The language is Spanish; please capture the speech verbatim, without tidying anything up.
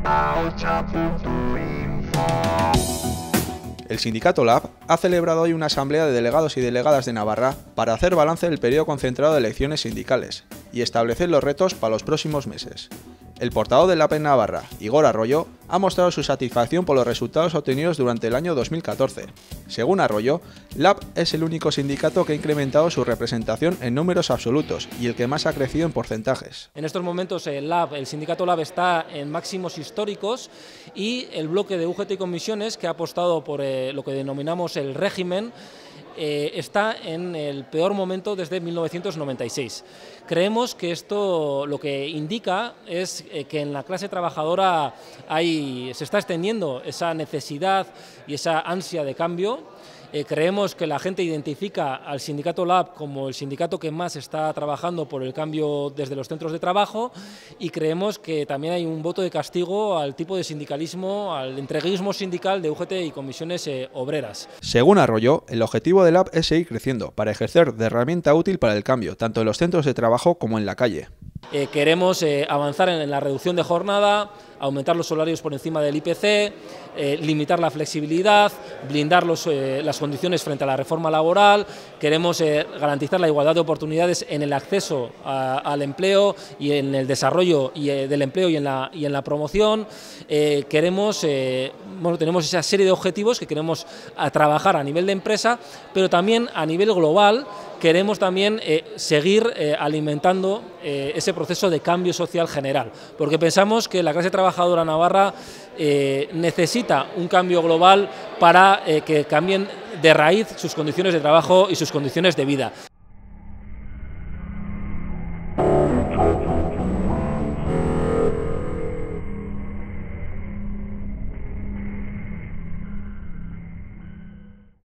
El sindicato Lab ha celebrado hoy una asamblea de delegados y delegadas de Navarra para hacer balance del periodo concentrado de elecciones sindicales y establecer los retos para los próximos meses. El portavoz del Lab en Navarra, Igor Arroyo, ha mostrado su satisfacción por los resultados obtenidos durante el año dos mil catorce. Según Arroyo, Lab es el único sindicato que ha incrementado su representación en números absolutos y el que más ha crecido en porcentajes. En estos momentos el Lab, el sindicato Lab está en máximos históricos y el bloque de U G T y comisiones, que ha apostado por eh, lo que denominamos el régimen, Eh, está en el peor momento desde mil novecientos noventa y seis. Creemos que esto lo que indica es eh, que en la clase trabajadora hay, se está extendiendo esa necesidad y esa ansia de cambio. Eh, creemos que la gente identifica al sindicato Lab como el sindicato que más está trabajando por el cambio desde los centros de trabajo, y creemos que también hay un voto de castigo al tipo de sindicalismo, al entreguismo sindical de U G T y comisiones eh, obreras. Según Arroyo, el objetivo del Lab es seguir creciendo para ejercer de herramienta útil para el cambio, tanto en los centros de trabajo como en la calle. Eh, queremos eh, avanzar en, en la reducción de jornada, aumentar los salarios por encima del I P C, eh, limitar la flexibilidad, blindar los, eh, las condiciones frente a la reforma laboral. Queremos eh, garantizar la igualdad de oportunidades en el acceso a, al empleo y en el desarrollo y, eh, del empleo y en la, y en la promoción. Eh, queremos, eh, bueno, tenemos esa serie de objetivos que queremos a trabajar a nivel de empresa, pero también a nivel global. Queremos también eh, seguir eh, alimentando eh, ese proceso de cambio social general, porque pensamos que la clase trabajadora navarra eh, necesita un cambio global para eh, que cambien de raíz sus condiciones de trabajo y sus condiciones de vida.